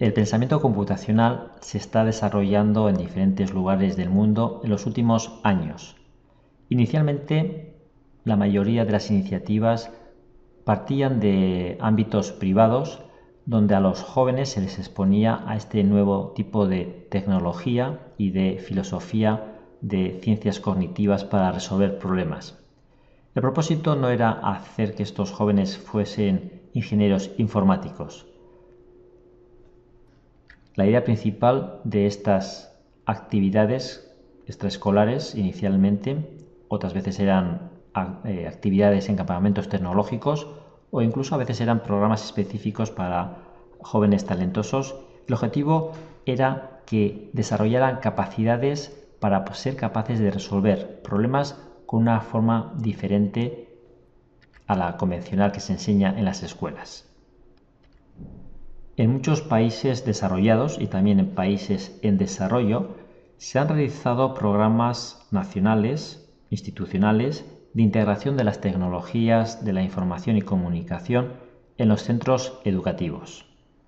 El pensamiento computacional se está desarrollando en diferentes lugares del mundo en los últimos años. Inicialmente, la mayoría de las iniciativas partían de ámbitos privados donde a los jóvenes se les exponía a este nuevo tipo de tecnología y de filosofía de ciencias cognitivas para resolver problemas. El propósito no era hacer que estos jóvenes fuesen ingenieros informáticos. La idea principal de estas actividades extraescolares inicialmente, otras veces eran actividades en campamentos tecnológicos o incluso a veces eran programas específicos para jóvenes talentosos. El objetivo era que desarrollaran capacidades para ser capaces de resolver problemas con una forma diferente a la convencional que se enseña en las escuelas. En muchos países desarrollados y también en países en desarrollo se han realizado programas nacionales, institucionales, de integración de las tecnologías de la información y comunicación en los centros educativos.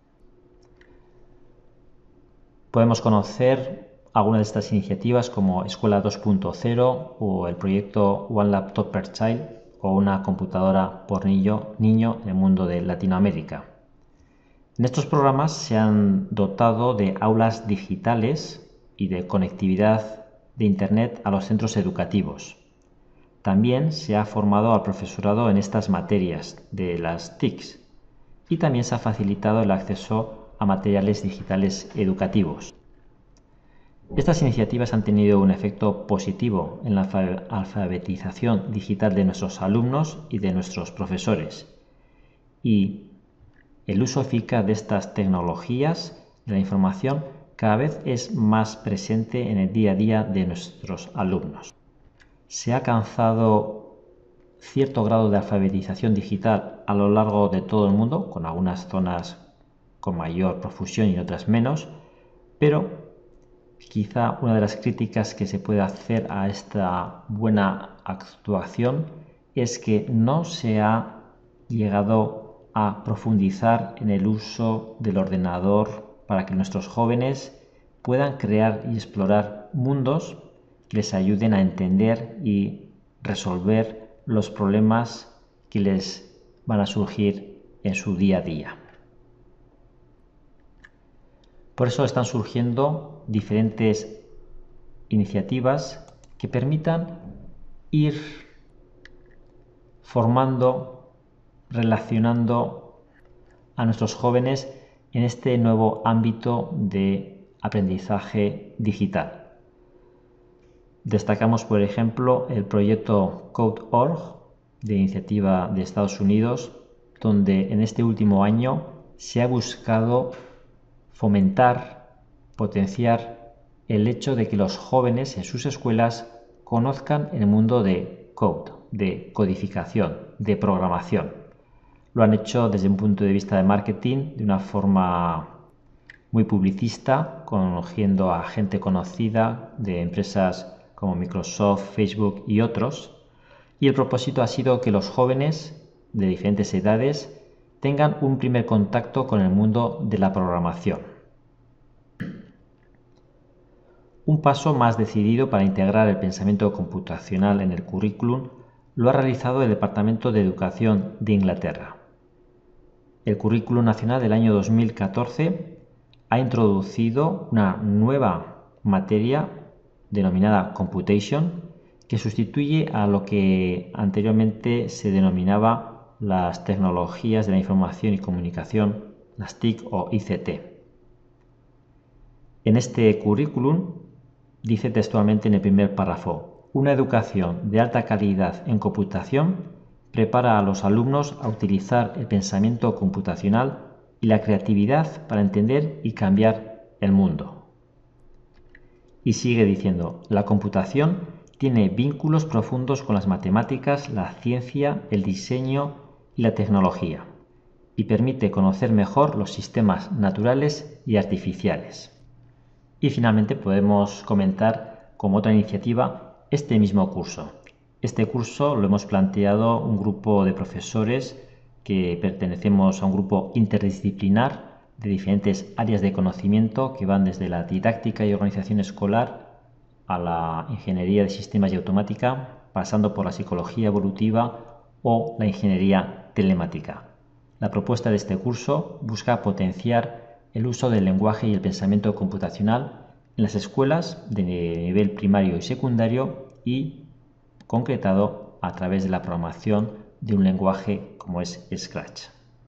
Podemos conocer algunas de estas iniciativas como Escuela 2.0 o el proyecto One Laptop per Child o una computadora por niño en el mundo de Latinoamérica. En estos programas se han dotado de aulas digitales y de conectividad de Internet a los centros educativos. También se ha formado al profesorado en estas materias de las TICs y también se ha facilitado el acceso a materiales digitales educativos. Estas iniciativas han tenido un efecto positivo en la alfabetización digital de nuestros alumnos y de nuestros profesores. Y el uso eficaz de estas tecnologías de la información cada vez es más presente en el día a día de nuestros alumnos. Se ha alcanzado cierto grado de alfabetización digital a lo largo de todo el mundo, con algunas zonas con mayor profusión y otras menos, pero quizá una de las críticas que se puede hacer a esta buena actuación es que no se ha llegado a profundizar en el uso del ordenador para que nuestros jóvenes puedan crear y explorar mundos que les ayuden a entender y resolver los problemas que les van a surgir en su día a día. Por eso están surgiendo diferentes iniciativas que permitan ir formando, relacionando a nuestros jóvenes en este nuevo ámbito de aprendizaje digital. Destacamos, por ejemplo, el proyecto Code.org, de iniciativa de Estados Unidos, donde en este último año se ha buscado fomentar, potenciar el hecho de que los jóvenes en sus escuelas conozcan el mundo de code, de codificación, de programación. Lo han hecho desde un punto de vista de marketing de una forma muy publicista, conociendo a gente conocida de empresas como Microsoft, Facebook y otros. Y el propósito ha sido que los jóvenes de diferentes edades tengan un primer contacto con el mundo de la programación. Un paso más decidido para integrar el pensamiento computacional en el currículum lo ha realizado el Departamento de Educación de Inglaterra. El Currículum Nacional del año 2014 ha introducido una nueva materia denominada Computation, que sustituye a lo que anteriormente se denominaba las tecnologías de la información y comunicación, las TIC o ICT. En este currículum dice textualmente en el primer párrafo: una educación de alta calidad en computación prepara a los alumnos a utilizar el pensamiento computacional y la creatividad para entender y cambiar el mundo. Y sigue diciendo: la computación tiene vínculos profundos con las matemáticas, la ciencia, el diseño y la tecnología, y permite conocer mejor los sistemas naturales y artificiales. Y finalmente podemos comentar como otra iniciativa este mismo curso. Este curso lo hemos planteado un grupo de profesores que pertenecemos a un grupo interdisciplinar de diferentes áreas de conocimiento que van desde la didáctica y organización escolar a la ingeniería de sistemas y automática, pasando por la psicología evolutiva o la ingeniería telemática. La propuesta de este curso busca potenciar el uso del lenguaje y el pensamiento computacional en las escuelas de nivel primario y secundario y concretado a través de la programación de un lenguaje como es Scratch.